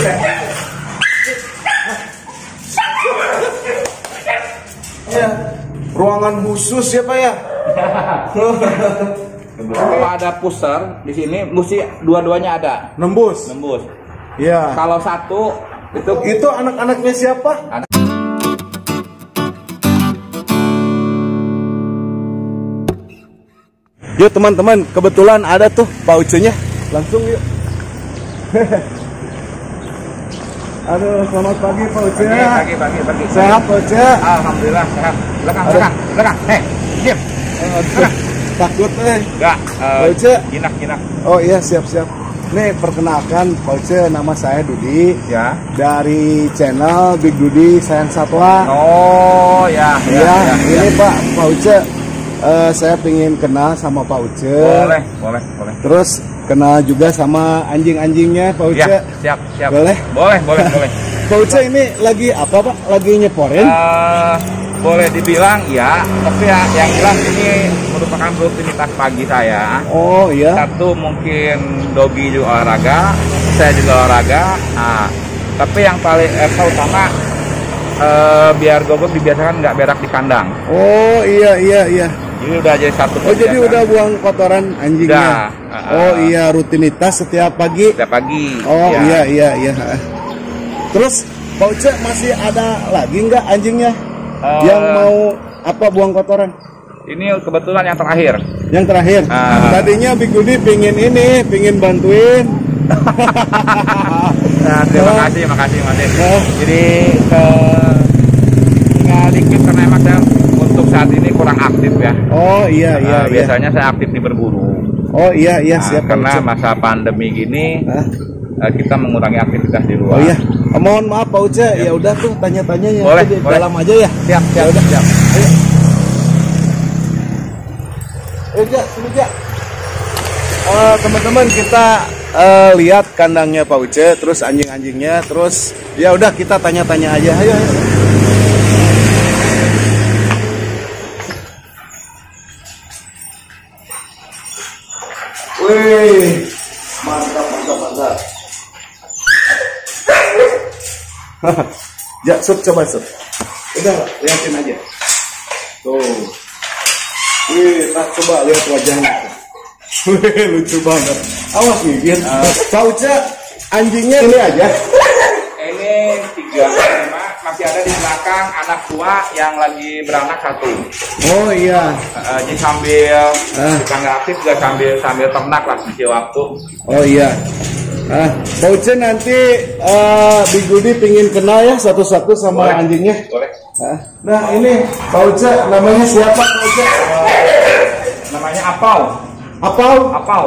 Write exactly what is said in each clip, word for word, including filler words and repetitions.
Ya, ruangan khusus ya Pak ya. Kalau ada pusar di sini, mesti dua-duanya ada. Nembus. Nembus. Ya. Kalau satu itu Itu anak-anaknya siapa? Anak. Yuk teman-teman, kebetulan ada tuh Pak Uce-nya. Langsung yuk. Aduh, selamat pagi Pak Uce. Pagi, pagi, pagi, pagi. Sehat Pak Uce? Alhamdulillah sehat. Belakang, belakang, belakang. Hei, diam. Aduh, takut eh. Enggak, Pak uh, Uce. jinak, jinak. Oh iya, siap-siap. Nih, perkenalkan Pak Uce, nama saya Dudi. Ya. Dari channel Big Dudi Sayang Satwa. Oh, ya, ya, Ya, ya, ini ya. Pak, Pak Uce. Uh, saya pengen kenal sama Pak Uce. Boleh, boleh, boleh. Terus kenal juga sama anjing-anjingnya Pak Uce. Ya, siap, siap. Boleh? Boleh, boleh, boleh. Pak Uce ini lagi apa Pak? Lagi nyeporin? Uh, boleh dibilang ya, tapi ya, yang jelas ini merupakan rutinitas pagi saya. Oh iya. Satu mungkin Dogi juga olahraga, saya juga olahraga. Nah, tapi yang paling eh, utama eh, biar Gogok dibiasakan nggak berak di kandang. Oh iya iya iya. Jadi udah jadi satu. Oh jadi udah buang kotoran anjingnya. Udah, uh, oh iya, rutinitas setiap pagi. Setiap pagi. Oh ya. iya iya iya. Terus Pak Uce masih ada lagi nggak anjingnya Uh, yang mau apa buang kotoran? Ini kebetulan yang terakhir. Yang terakhir. Uh, Tadinya Big Dudi pingin ini, pingin bantuin. Nah, terima Oh. kasih, makasih, makasih. Oh. Jadi ke tinggal dikit karena emang saya untuk saat ini kurang aktif ya. Oh iya iya Nah, iya. biasanya saya aktif di berburu. Oh iya iya, Nah, siap Pak karena Uce. masa pandemi gini Hah? eh, kita mengurangi aktivitas di luar. Oh iya, mohon maaf Pak Uce, ya udah tuh tanya-tanya ya Boleh, di boleh. dalam aja ya. Siap, siap, udah. siap. Ayo. Ayo, Ja, sini Ja. Eh, teman-teman kita eh, lihat kandangnya Pak Uce, terus anjing-anjingnya, terus ya udah kita tanya-tanya aja. Ayo, ayo. Wih, mantap, mantap, mantap. Ja, sup, coba sup. Udah, liatin aja. Tuh. Wih, tak coba lihat wajahnya. Wih, lucu banget. Awas nih, biar uh, Pak Uce, anjingnya ini aja. Ini tiga, lima, masih ada di belakang anak tua yang lagi beranak satu. Oh iya. Uh, jadi sambil Ah. kita nggak aktif juga sambil sambil ternak lah ngisi waktu. Oh iya. Ah, Pak Uce nanti uh, Big Dudi pingin kenal ya satu-satu sama Boleh. anjingnya. Boleh. Ah. Nah ini Pak Uce, namanya siapa Pak Uce? Namanya Apau. Apau? Apau.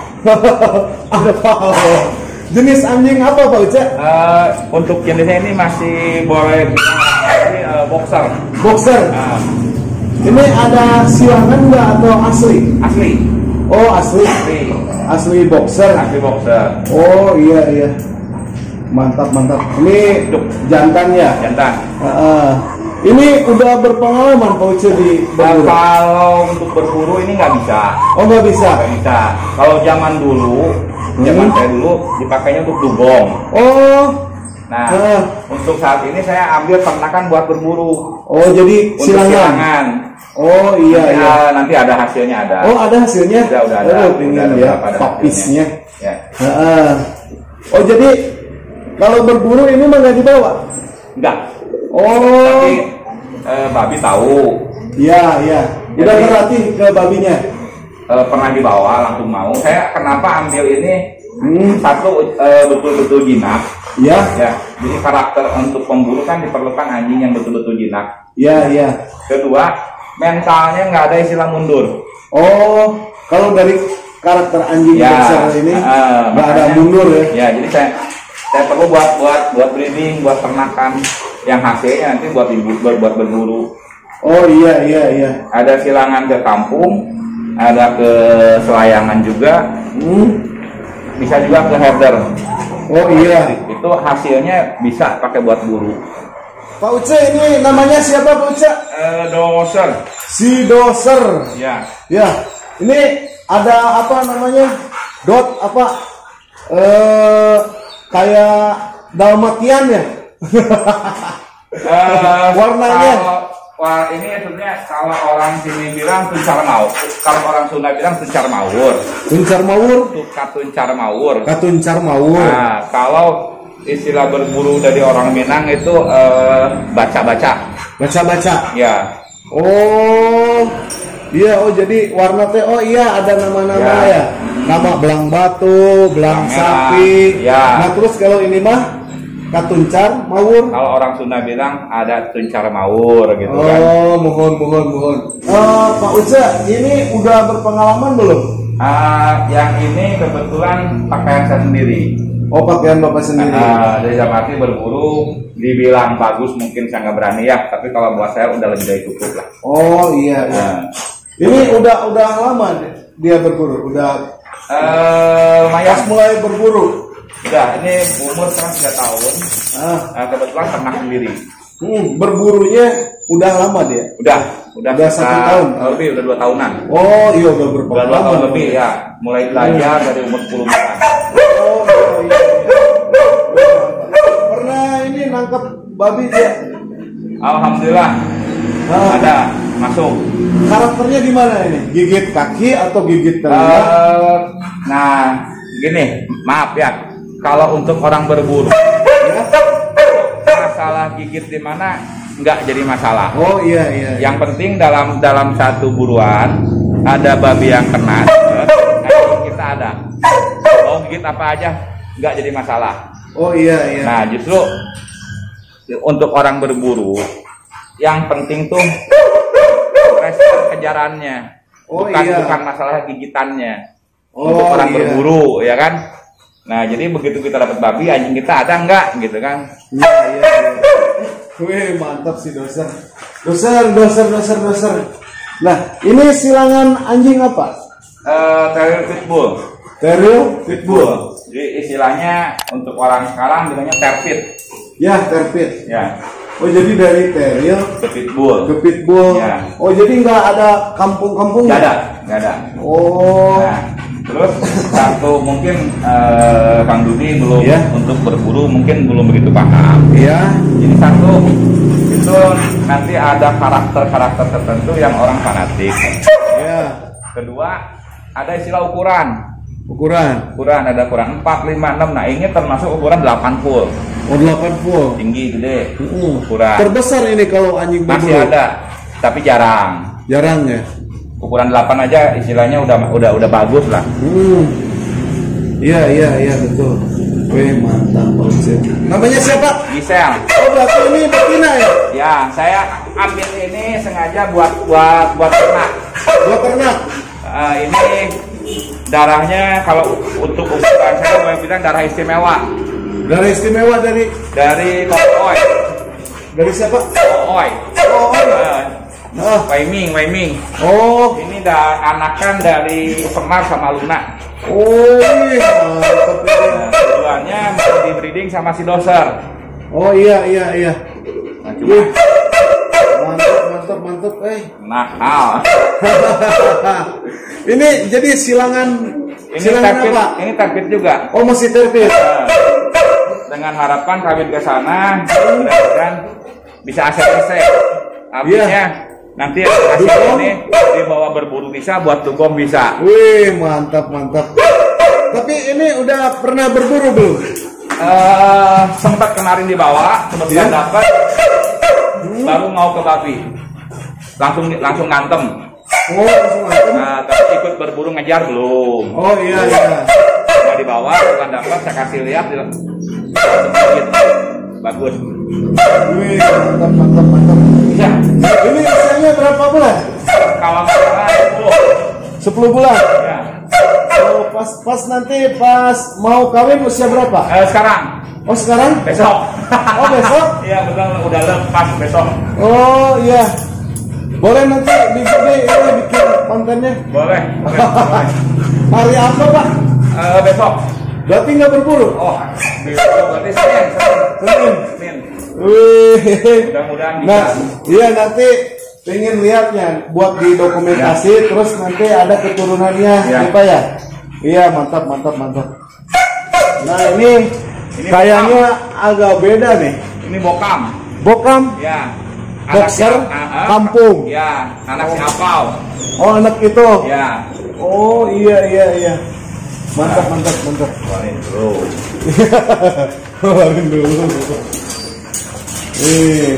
Ada Apau. Jenis anjing apa Pak Uce? Uh, untuk jenisnya ini masih boleh bilang ini uh, boxer. Boxer. Uh, Ini ada silangan nggak atau asli? asli. Oh asli. Asli. Asli boxer. Asli boxer. Oh iya iya. Mantap mantap. Ini Duk. jantan ya? Jantan. Ah, ah. Ini udah berpengalaman Pak Uce di Uh, berburu? kalau untuk berburu ini nggak bisa. Oh nggak bisa. Nggak bisa. Kalau zaman dulu, zaman Hmm. saya dulu dipakainya untuk dugong. Oh. Nah, Ah. untuk saat ini saya ambil ternakan buat berburu. Oh jadi Untuk silangan. silangan. Oh iya Nanti, iya. uh, nanti ada hasilnya ada. Oh ada hasilnya? Udah, udah ada. Oh, Udah pengen ada lihat beberapa ada papisnya. Ya. Ah. Oh jadi kalau berburu ini mah nggak dibawa? Enggak. Oh. Tapi eh, babi tahu. Iya iya. Udah Jadi- berlatih ke babinya. Eh, pernah dibawa langsung mau. Saya kenapa ambil ini? Hmm. Satu eh, betul-betul jinak. Iya. Ya. Jadi karakter untuk pemburu kan diperlukan anjing yang betul-betul jinak. Iya iya. Kedua, mentalnya nggak ada istilah mundur. Oh kalau dari karakter anjing boxer ini eh, nggak ada makanya- mundur ya? Ya, jadi saya saya perlu buat buat buat breeding, buat ternakan yang hasilnya nanti buat ibu buat, buat berburu. Oh iya iya iya. Ada silangan ke kampung, ada ke selayangan juga, Hmm. bisa juga ke herder. Oh iya. Itu hasilnya bisa pakai buat buru. Pak Uce ini namanya siapa Pak Uce? Eh, doser. Si Doser. Ya. Ya. Ini ada apa namanya? Dot apa? Eh kayak Dalmatiannya. Uh, Warnanya. Kalau, wah, ini sebenarnya kalau orang sini bilang tuncar maur, kalau orang Sunda bilang tuncar maur. Tuncar maur. Katuncar maur. Katuncar maur. Nah, kalau istilah berburu dari orang Minang itu baca-baca. Uh, Baca-baca. Ya. Oh, iya. Oh, jadi warna teh. Oh iya, ada nama-nama ya. ya. Nama belang batu, belang sapi. Ya. Nah, terus kalau ini mah katuncar maur. Kalau orang Sunda bilang ada tuncar maur gitu oh, kan. Oh, mohon mohon mohon. Uh, Pak Uca, ini udah berpengalaman belum? Uh, yang ini kebetulan pakaian saya sendiri. Oh, pakaian Bapak sendiri. Uh, dari Jakarta berburu, dibilang bagus mungkin saya nggak berani ya, tapi kalau buat saya udah lebih dari cukup lah. Oh iya. iya. Uh, ini udah udah lama dia berburu, udah. Uh, Pas mulai berburu. Udah, ini umur sekarang tiga tahun. Ah. Uh, kebetulan ternak sendiri. Hmm, berburunya udah lama dia. Udah, udah, udah satu tahun. Lebih, udah dua tahunan. Oh iya, udah berapa udah dua tahun lebih ya. Mulai belajar hmm. dari umur sepuluh bulan. Oh iya, iya. Pernah ini nangkep babi dia? Alhamdulillah. Ah. Ada masuk. Karakternya gimana ini? Gigit kaki atau gigit telinga? Uh, nah, gini, maaf ya. Kalau untuk orang berburu, ya? Masalah gigit di mana nggak jadi masalah. Oh iya iya. Yang iya. penting dalam dalam satu buruan ada babi yang kena, kita ada. Mau gigit apa aja nggak jadi masalah. Oh iya iya. Nah justru untuk orang berburu yang penting tuh respon kejarannya, oh, bukan iya. bukan masalah gigitannya. Oh, untuk orang iya. berburu ya kan. Nah jadi begitu kita dapat babi, anjing kita ada enggak gitu kan. Iya iya iya. Wih mantap sih doser. Doser doser doser doser. Nah ini silangan anjing apa? Uh, Terrier Pitbull. Terrier Pitbull. Jadi istilahnya untuk orang sekarang bilangnya terpit. Ya terpit. Ya. Oh jadi dari Terrier ke Pitbull. Ke Pitbull. Ya. Oh jadi nggak ada kampung-kampung? Nggak ada, nggak ada. Oh. Nah, terus satu mungkin uh, Kang Dudi belum ya. Untuk berburu mungkin belum begitu paham. Iya. Jadi satu itu nanti ada karakter-karakter tertentu yang orang fanatik. Ya. Kedua ada istilah ukuran. Ukuran. Ukuran ada ukuran empat, lima, enam. Nah ini termasuk ukuran delapan full. Oh delapan full. Tinggi gede. Uh, ukuran. Terbesar ini kalau anjing berburu. Masih ada, tapi jarang. Jarang ya. Ukuran delapan aja istilahnya udah udah udah bagus lah. Hmm. Iya iya iya betul. Wih mantap Pak. Namanya siapa? Gisel. Oh berarti ini betina ya? Ya, saya ambil ini sengaja buat buat buat ternak. Buat ternak. Uh, ini darahnya kalau untuk ukuran saya boleh bilang darah istimewa. Darah istimewa dari dari Kooi. Dari siapa? Kooi. Kooi. Uh, oh. Waiming, Waiming. Oh, ini dah anakan dari Semar sama Luna. Oh, iya. Nah, keduanya masih di breeding sama si Doser. Oh iya iya iya. Nah, cuma mantap mantap mantap eh. Mahal. Ini jadi silangan ini silangan terpit, apa? Ini terpit juga. Oh masih terpit. Nah, dengan harapan kawin ke sana mudah-mudahan bisa A C T C. Artinya yeah. Nanti hasil ini dibawa berburu bisa, buat dugong bisa. Wih mantap mantap. Tapi ini udah pernah berburu belum? Uh, sempat kemarin dibawa, kemudian yeah. dapat, hmm. baru mau ke babi, langsung langsung ngantem. Oh langsung ngantem. Nah tapi ikut berburu ngejar belum. Oh iya iya. Mau dibawa, bukan dapat, saya kasih lihat, bagus. Wih mantap mantap mantap. Ya. Ini usianya berapa bulan? Kalau sekarang sepuluh. sepuluh bulan. Ya. Oh, pas pas nanti pas mau kawin usia berapa? Eh, sekarang. Oh sekarang? Besok. Oh besok? Iya betul, udah lepas besok. Oh iya. Boleh nanti bikin ini bikin kontennya? Boleh. Boleh. boleh. Hari apa Pak? Uh, besok. Berarti nggak berburu? Oh, besok berarti Senin. Senin. Senin. Wih. Mudah-mudahan bisa. Nah, iya nanti pengen lihatnya, buat di dokumentasi, ya. Terus nanti ada keturunannya, ya. Pak ya? Iya, mantap, mantap, mantap. Nah ini Ini kayaknya agak beda nih. Ini bokam. Bokam? Ya. Boxer Anaknya, uh, uh, kampung. Ya, anak si Apau. Oh, anak itu. Ya. Oh, iya iya iya. Mantap, mantap, mantap. Keluarin dulu. Keluarin dulu. Nih.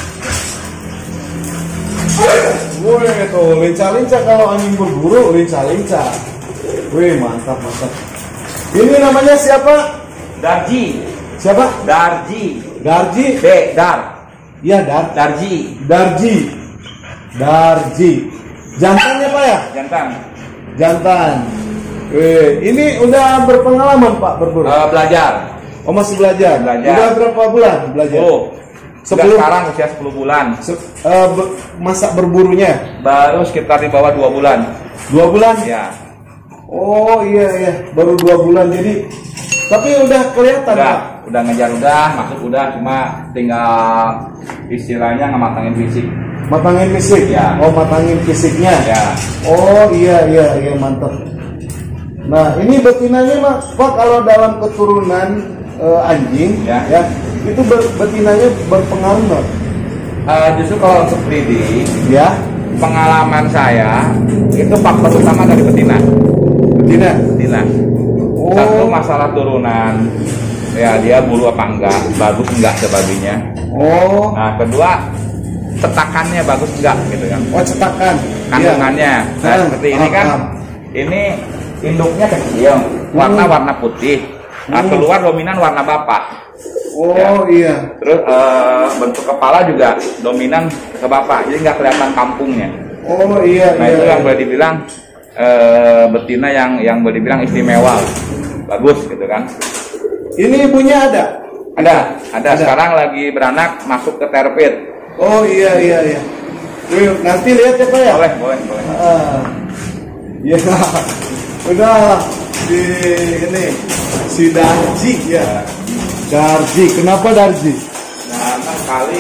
Wih, tuh lincah-lincah kalau anjing berburu, lincah-lincah. Wih, mantap, mantap. Ini namanya siapa? Darji. Siapa? Darji. Darji. D, Dar. Iya, Dar. Darji. Darji. Darji. Jantannya Pak ya? Jantan. Jantan. Wih, ini udah berpengalaman Pak berburu? Uh, belajar. Oh, masih belajar? Belajar. Udah berapa bulan belajar? Oh. Sebelum Sekarang usia sepuluh bulan. Se uh, be masa berburunya? Baru sekitar di bawah dua bulan. Dua bulan? Ya. Oh iya iya, baru dua bulan jadi. Tapi udah kelihatan Udah, Pak? udah ngejar udah, masuk udah, cuma tinggal istilahnya ngematangin fisik. Matangin fisik? Ya. Oh, matangin fisiknya? Ya. Oh iya iya iya, mantap. Nah ini betinanya Mas, Pak, kalau dalam keturunan uh, anjing Ya. ya, itu ber betinanya berpengaruh nggak? Uh, justru kalau untuk breeding, Ya, pengalaman saya itu faktor utama dari betina. betina. Betina. Oh. Satu masalah turunan, ya dia bulu apa enggak, bagus enggak sebagainya. Oh, Nah kedua, cetakannya bagus enggak gitu kan, oh cetakan. kandungannya. Nah Ah, seperti ini ah, kan, ah. ini induknya kecil, warna warna putih. Nah, Hmm. keluar dominan warna bapak. Oh Ya. iya. Terus eh, bentuk kepala juga dominan ke bapak, jadi nggak kelihatan kampungnya. Oh iya Nah iya. itu yang boleh dibilang eh, betina yang yang boleh dibilang istimewa, bagus gitu kan. Ini ibunya ada? Ada, ada, Ada. sekarang lagi beranak masuk ke terpit. Oh iya iya iya. Wih, nanti lihat ya Pak ya. Boleh, boleh, boleh. Ah, ya, udah di ini si Darji ya. Darji, kenapa Darji? Nah, kali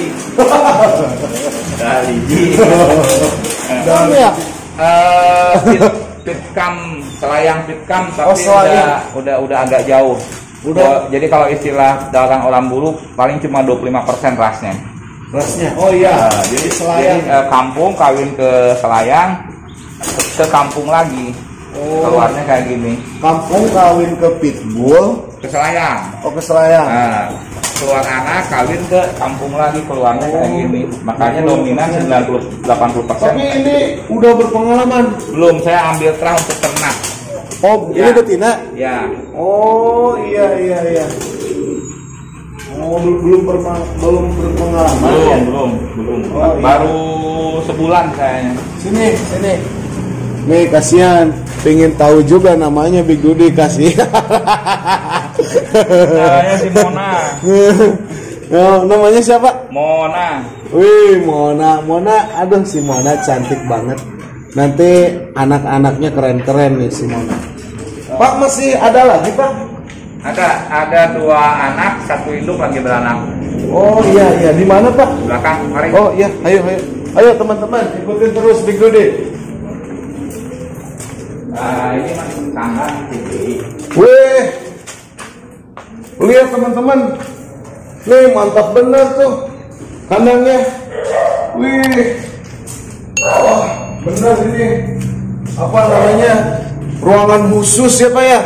dari Dan ya, eh fit, fitkam selayang fitkam tapi Oh, selayang. udah udah udah agak jauh. Udah. Oh, jadi kalau istilah dagang orang bulu paling cuma dua puluh lima persen rasnya. rasnya. Oh iya, Nah, jadi jadi selayang. eh, kampung kawin ke selayang ke kampung lagi. Oh. Keluarnya kayak gini. Kampung kawin ke pitbull, Ke selayang. oh ke selayang. Nah, keluar anak kawin ke kampung lagi keluarnya kayak Oh. gini. Makanya dominan sembilan puluh delapan puluh persen. Tapi ini udah berpengalaman. Belum, saya ambil terah untuk ternak. Oh, Ya. ini betina. Ya. Oh iya iya iya. Oh belum belum berma- belum berpengalaman Belum, ya? belum, belum. Oh, iya. Baru sebulan kayaknya. Sini sini. Nih kasihan, pengen tahu juga namanya Big Dude kasih. Namanya si Mona. Oh, namanya siapa? Mona. Wih, Mona, Mona, aduh si Mona cantik banget. Nanti anak-anaknya keren-keren nih si Mona. Pak masih ada lagi Pak? Ada, ada dua anak, satu induk lagi beranak. Oh iya iya, di mana Pak? Belakang, mari. Oh iya, ayo ayo, ayo teman-teman ikutin terus Big Dude. Nah, ini masih kandang tinggi. Wih, lihat teman-teman, nih mantap bener tuh kandangnya. Wih, wah bener ini apa namanya ruangan khusus ya Pak ya.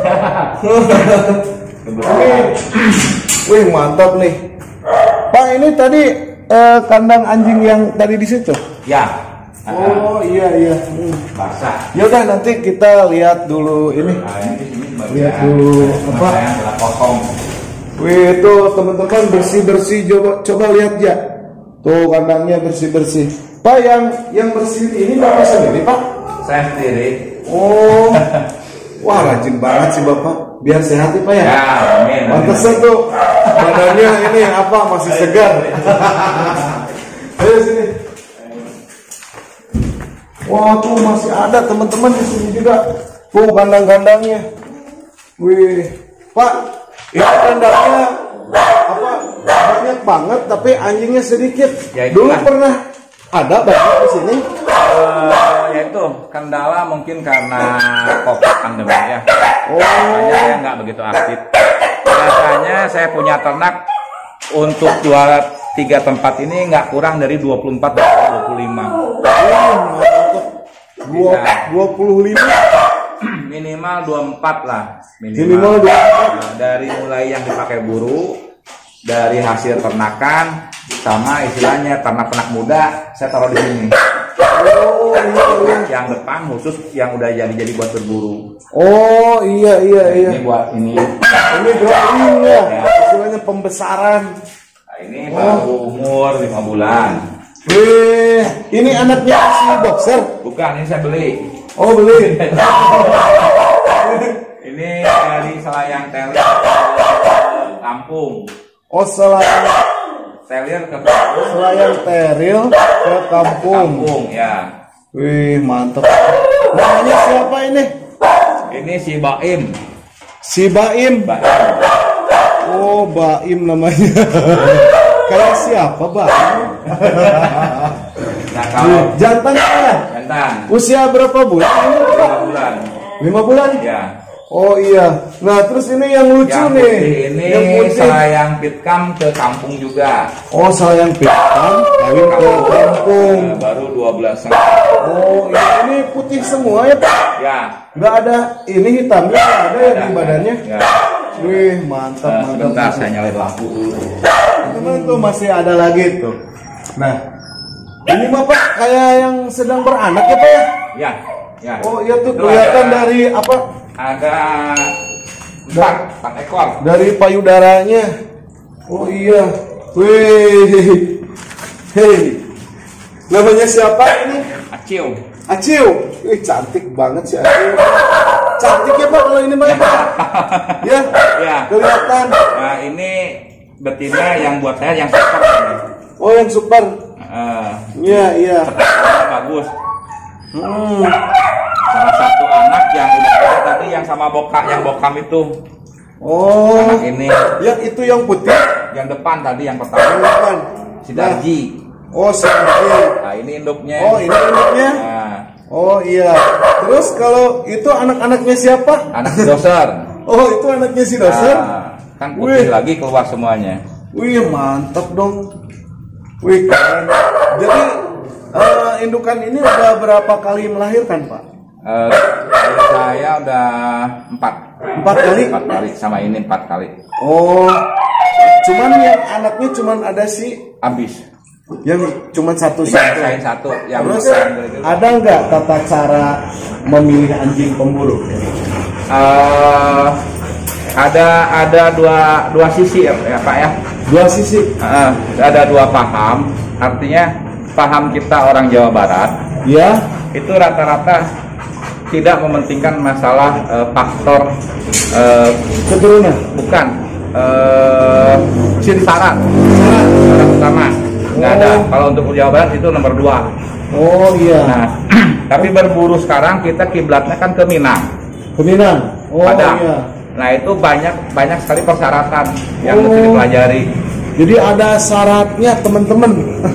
Wih, wih mantap nih Pak, ini tadi eh, kandang anjing yang tadi di situ. Ya. Oh iya iya. Hmm. Basah. Ya udah nanti kita lihat dulu ini. Nah, ini di sini baru Lihat dulu, apa? Yang telah kosong. Wih itu teman-teman bersih-bersih, coba coba lihat ya. Tuh kandangnya bersih-bersih. Pak yang yang bersih ini Bapak sendiri Pak? Saya sendiri. Oh. Wah rajin banget sih Bapak. Biar sehat ya Pak ya. Ya, amin. amin. Pantesan tuh badannya ini apa masih segar. Ayo sini. Wah tuh masih ada teman-teman di sini juga. Tuh kandang-kandangnya. Wih, Pak, ini kandangnya apa banyak banget tapi anjingnya sedikit. Ya, Dulu itulah. pernah ada banyak di sini. Eh, ya itu kendala mungkin karena COVID pandemi ya. Oh. Makanya saya nggak begitu aktif. Ya biasanya saya punya ternak untuk dua tiga tempat ini nggak kurang dari dua puluh empat sampai dua puluh lima. dua puluh lima minimal dua puluh empat lah minimal, minimal dua puluh empat. Nah, dari mulai yang dipakai buru, dari hasil ternakan, sama istilahnya ternak-ternak muda saya taruh di sini. Oh iya, iya. Yang depan khusus yang udah jadi-jadi buat berburu. Oh iya iya iya. Ini buat ini. Ini growing ya, istilahnya pembesaran. Nah, ini baru umur lima bulan. Wih, ini anaknya si boxer. Bukan, ini saya beli. Oh beli. Ini dari Selayang Terrier kampung. Oh selayang Terrier ke kampung. selayang Terrier ke kampung. Kampung ya. Wih mantap. Namanya siapa ini? Ini si Baim. Si Baim. Baim. Oh Baim namanya. Kayak siapa Baim? Nah kalau jantan ya? jantan Usia berapa bulan? lima bulan. Lima bulan? Ya. Oh iya. Nah terus ini yang lucu Yang nih. putih ini Yang putih. Selayang Pitkam ke kampung juga. Oh selayang Pitkam kawin ke kampung. Nah, baru dua belas. Oh iya, ini putih semua ya Pak? Ya. Nggak ada ini hitamnya, nggak ada ya di Ada, badannya? ya. Wih mantap Uh, mantap. sebentar mantap. saya nyalain lampu dulu. Teman tuh masih ada lagi tuh. Nah ini mah Pak kayak yang sedang beranak ya Pak ya? Ya. Ya. Oh iya tuh Itu kelihatan ada- dari apa? Ada empat, empat ekor. Dari payudaranya. Oh iya. Wih. Hei. Namanya siapa ini? Acil. Acil. Wih cantik banget sih Acil. Cantik ya Pak kalau ini Pak ya Pak? Ya. Ya. Kelihatan. Nah ini betina yang buat saya yang super ini. Oh yang super. Uh, Iya iya. bagus. Hmm. Salah satu anak yang udah ada tadi yang sama bokak yang bokam itu. Oh. Anak ini Yang itu yang putih. yang depan tadi yang Yang pertama depan. si Darji. Oh si Darji. Nah ini induknya. Oh ini induknya. Nah, Oh iya. Terus kalau itu anak-anaknya siapa? anak si doser. Oh itu anaknya si doser. Nah, kan putih Wih. lagi keluar semuanya. Wih mantap dong. Wih keren. Jadi eh, indukan ini udah berapa kali melahirkan Pak? Uh, saya udah empat. Empat kali? Empat kali sama ini empat kali. Oh. Cuman yang anaknya cuman ada si Habis. yang cuman satu Tinggal satu. saya satu yang Terus yang gitu. ada nggak tata cara memilih anjing pemburu? Uh, ada ada dua dua sisi ya, ya Pak ya. Dua sisi. Uh, ada dua paham. Artinya paham kita orang Jawa Barat Ya. itu rata-rata tidak mementingkan masalah uh, faktor uh, Keturunan. bukan uh, syarat syarat utama nggak ada. Oh. Kalau untuk Jawa Barat itu nomor dua. Oh iya. Nah, tapi berburu sekarang kita kiblatnya kan ke Minang, Peminang. Oh Padang. iya. Nah itu banyak banyak sekali persyaratan yang Oh. mesti dipelajari. Jadi ada syaratnya teman-teman.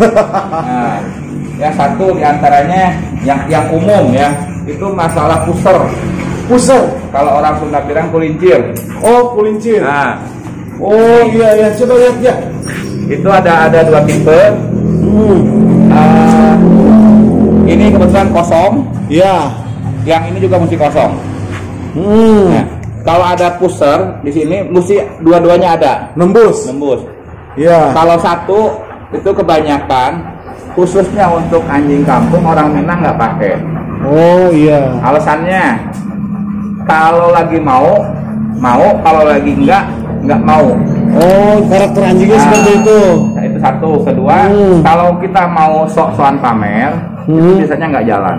Nah, yang satu diantaranya yang yang umum ya itu masalah puser. Puser. Kalau orang Sunda bilang kulincir. Oh kulincir. Nah Oh iya ya. Coba lihat ya. itu ada ada dua tipe. Hmm. Uh, ini kebetulan kosong, Ya. yang ini juga mesti kosong. Hmm. Nah, kalau ada puser di sini mesti dua-duanya ada Nembus. nembus. Ya. Kalau satu itu kebanyakan khususnya untuk anjing kampung orang Minang nggak pakai. Oh iya. Alasannya kalau lagi mau mau, kalau lagi enggak nggak mau. Oh karakter anjingnya Nah, seperti itu. Nah, itu satu. Kedua, Hmm. kalau kita mau sok-sokan pamer, itu Hmm. biasanya nggak jalan.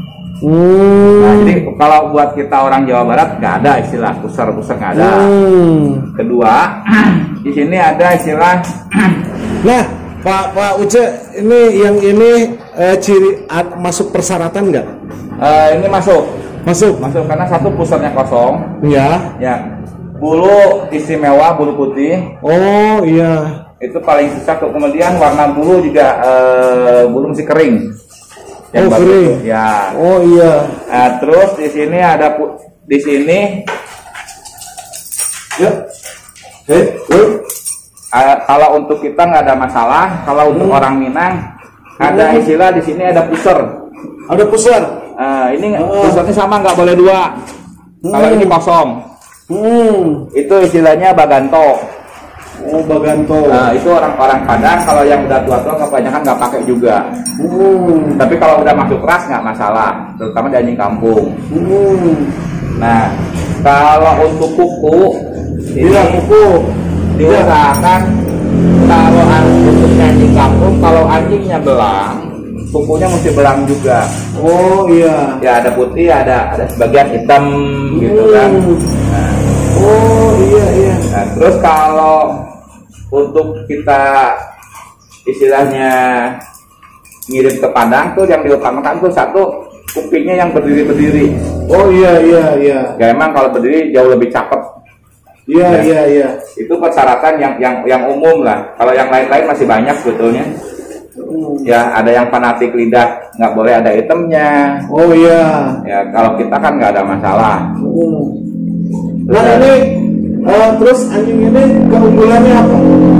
Hmm. Nah, jadi kalau buat kita orang Jawa Barat nggak ada istilah puser-puser, nggak ada. Hmm. Kedua, di sini ada istilah Nah, Pak Pak Uce, ini yang ini eh, ciri ad- masuk persyaratan nggak? eh, ini masuk, Masuk. masuk karena satu pusernya kosong, Ya. ya. Bulu istimewa, bulu putih Oh iya. itu paling susah. Kemudian warna bulu juga eh, bulu mesti kering. Oh, bagus kering. tuh, ya. Oh iya. Nah, terus di sini ada pu- di sini Ya. Eh, eh. Uh, kalau untuk kita nggak ada masalah. Kalau untuk Hmm. orang Minang ada Hmm. istilah di sini ada puser. Ada pusar. Uh, ini Oh. pusernya sama, nggak boleh dua. Kalau Hmm. ini kosong, Hmm. itu istilahnya baganto. Oh, baganto. Nah, itu orang-orang Padang kalau yang udah tua-tua kebanyakan nggak pakai juga. Hmm. Tapi kalau udah masuk keras nggak masalah, terutama di anjing kampung. Hmm. Nah, kalau untuk kuku, ini Iya, kuku. diusahakan kalau an- untuk anjing kampung, kalau anjingnya belang, kukunya mesti belang juga. Oh, iya. Ya ada putih, ada ada sebagian hitam gitu kan. Hmm. Nah, Oh, iya, iya. nah, terus kalau untuk kita istilahnya ngirim ke Padang tuh yang diutamakan tuh satu kupingnya yang berdiri-berdiri. Oh, iya, iya, iya. Ya emang kalau berdiri jauh lebih cakep. Iya, Ya. iya, iya. Itu persyaratan yang yang yang umum lah. Kalau yang lain-lain masih banyak sebetulnya. Hmm. Ya ada yang fanatik lidah nggak boleh ada itemnya. Oh, iya. Ya kalau kita kan nggak ada masalah. Hmm. Terus Nah, ada- ini eh, terus anjing ini keunggulannya apa?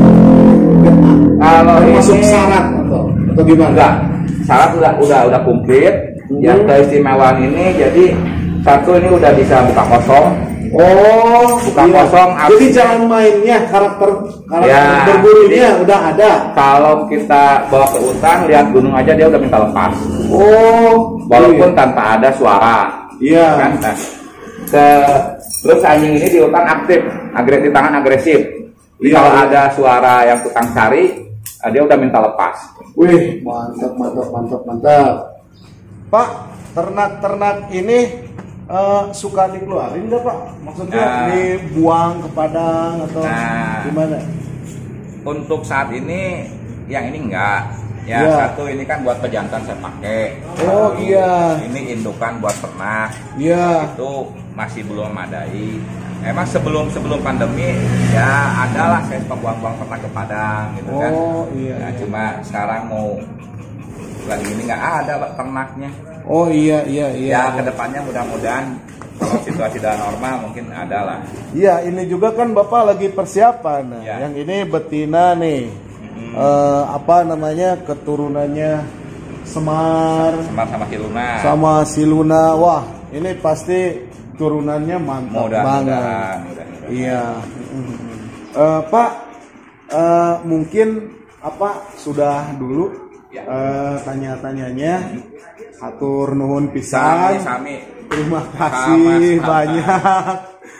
kalau Masuk ini syarat atau atau gimana? enggak, syarat udah udah udah komplit. Hmm. Yang keistimewaan ini jadi satu ini udah bisa buka kosong. Oh, Buka iya. kosong, Jadi artinya- jangan mainnya karakter karakter Ya, berburunya udah ada. Kalau kita bawa ke hutan lihat gunung aja dia udah minta lepas. Oh, Walaupun tanpa ada suara. iya. Kan? Nah, ke- terus anjing ini di hutan aktif, agresif, tangan agresif. Jadi Iya, kalau iya. ada suara yang tukang cari, eh, dia udah minta lepas. Wih, mantap, mantap, mantap, mantap. Pak, ternak-ternak ini eh, suka dikeluarin nggak Pak? Maksudnya Nah. dibuang ke padang atau Nah. gimana? Untuk saat ini, yang ini enggak. Ya Iya. satu ini kan buat pejantan saya pakai. Oh, iya. Ini indukan buat ternak. Iya. Itu masih belum memadai. Emang sebelum sebelum pandemi ya adalah saya stok buang-buang ternak ke Padang gitu kan. Oh, iya, Nah, iya. cuma sekarang mau lagi ini nggak ada Pak, ternaknya. Oh, iya, iya, iya. Ya kedepannya mudah-mudahan kalau situasi udah normal mungkin ada lah. Iya, ini juga kan Bapak lagi persiapan. Nah, Ya. yang ini betina nih. Eh, apa namanya? Keturunannya Semar Semar sama Kiluna. sama Siluna. Wah, ini pasti turunannya mantap banget. Mudah-mudahan. mudah-mudahan. Iya. Eh, Pak, eh, mungkin apa sudah dulu Ya. eh, tanya-tanyanya. Atur nuhun Sami, pisan. sami. Terima kasih Sama-sama. banyak.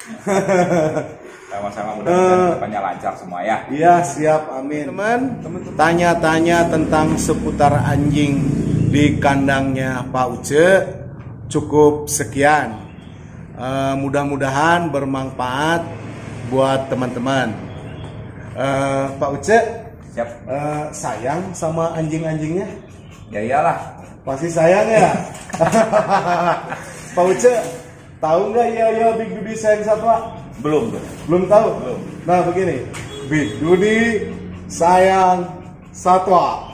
Sama-sama mudah-mudahan Eh. depannya lancar semua ya. Iya, siap, amin. Teman, tanya-tanya tentang seputar anjing di kandangnya Pak Uce cukup sekian. Eh, mudah-mudahan bermanfaat buat teman-teman. Eh, Pak Uce, Siap. eh, sayang sama anjing-anjingnya? Ya iyalah. Pasti sayang ya. Pak Uce, tahu nggak ya ya Big Dudy sayang satwa? Belum tuh. Belum tahu? Belum. Nah begini, Big Dudy sayang satwa.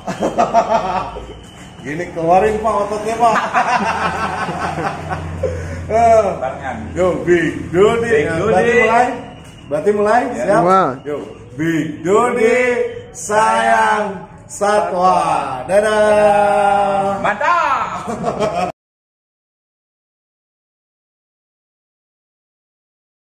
Gini keluarin Pak ototnya Pak. Eh, Barengan. Yo Big Dudy. Big Nah, Dudy. Berarti mulai. Berarti mulai. Ya. Siap. Semua. Yo Big Dudy sayang satwa. Dadah. Mantap.